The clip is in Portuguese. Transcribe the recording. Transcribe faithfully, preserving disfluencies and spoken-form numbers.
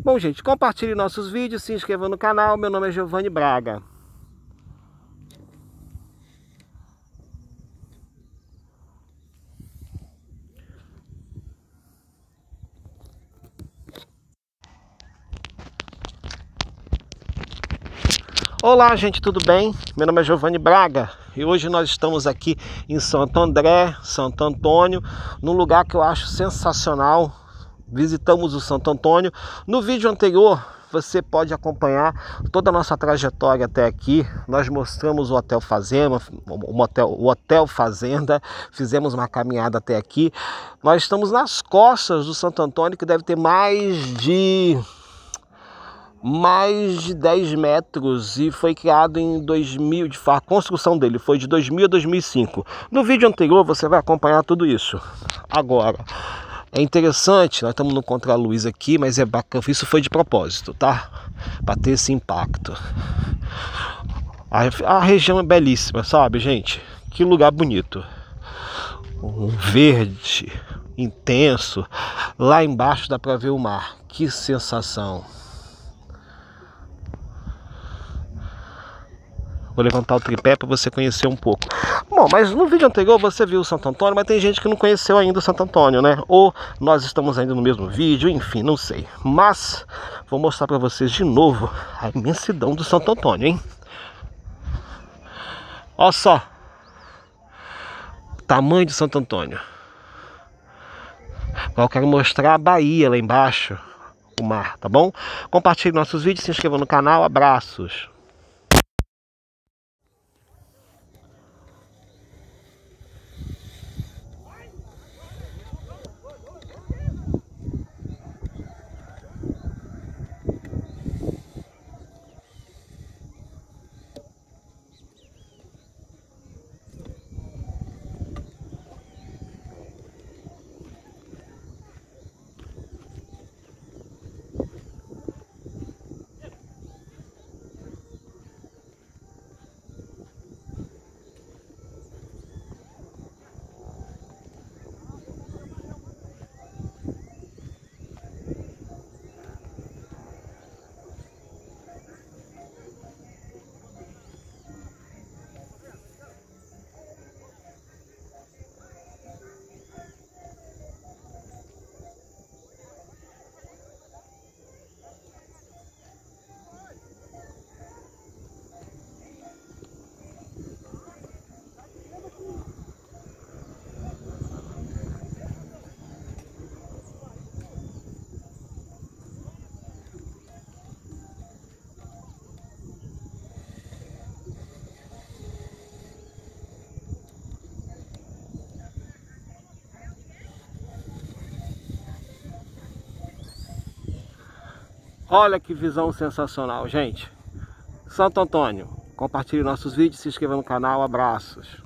Bom, gente, compartilhe nossos vídeos, se inscreva no canal. Meu nome é Giovanni Braga. Olá, gente, tudo bem? Meu nome é Giovanni Braga e hoje nós estamos aqui em Santo André, Santo Antônio, num lugar que eu acho sensacional. Visitamos o Santo Antônio. No vídeo anterior você pode acompanhar toda a nossa trajetória até aqui. Nós mostramos o Hotel Fazenda, o Hotel, o Hotel Fazenda, fizemos uma caminhada até aqui. Nós estamos nas costas do Santo Antônio, que deve ter mais de... mais de dez metros e foi criado em dois mil, de fato, a construção dele foi de dois mil a dois mil e cinco. No vídeo anterior você vai acompanhar tudo isso. Agora, é interessante, nós estamos no contraluz aqui, mas é bacana, isso foi de propósito, tá? Para ter esse impacto. A, a região é belíssima, sabe, gente? Que lugar bonito. Um verde intenso. Lá embaixo dá para ver o mar. Que sensação. Vou levantar o tripé para você conhecer um pouco. Bom, mas no vídeo anterior você viu o Santo Antônio, mas tem gente que não conheceu ainda o Santo Antônio, né? Ou nós estamos ainda no mesmo vídeo, enfim, não sei. Mas vou mostrar para vocês de novo a imensidão do Santo Antônio, hein? Olha só. Tamanho de Santo Antônio. Agora eu quero mostrar a Bahia lá embaixo, o mar, tá bom? Compartilhe nossos vídeos, se inscreva no canal, abraços. Olha que visão sensacional, gente. Santo Antônio, compartilhe nossos vídeos, se inscreva no canal, abraços.